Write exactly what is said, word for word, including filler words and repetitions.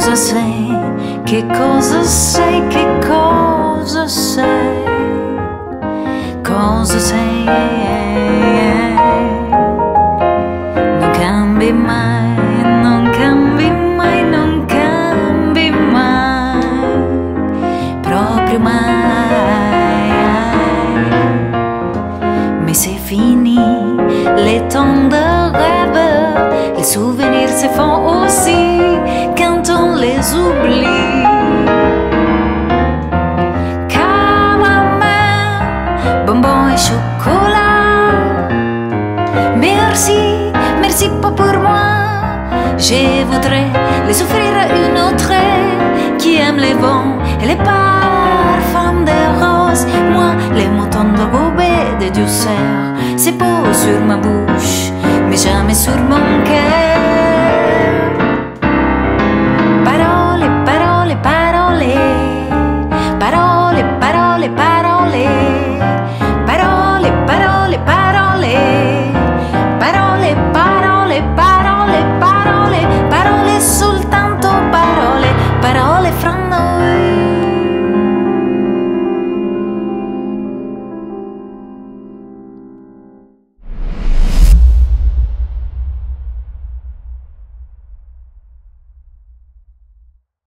cosa sei, che cosa sei, che cosa sei, cosa sei. Non cambi mai, non cambi mai, non cambi mai, proprio mai. Mais c'est fini, les temps de rêve, les souvenirs se font aussi quand on les oublie. Caramel, bonbons et chocolat. Merci, merci pas pour moi. Je voudrais les offrir à une autre qui aime les vents et les parfums des roses. Moi, les moutons de gobet de douceur, c'est beau sur ma bouche, mais jamais sur mon cœur.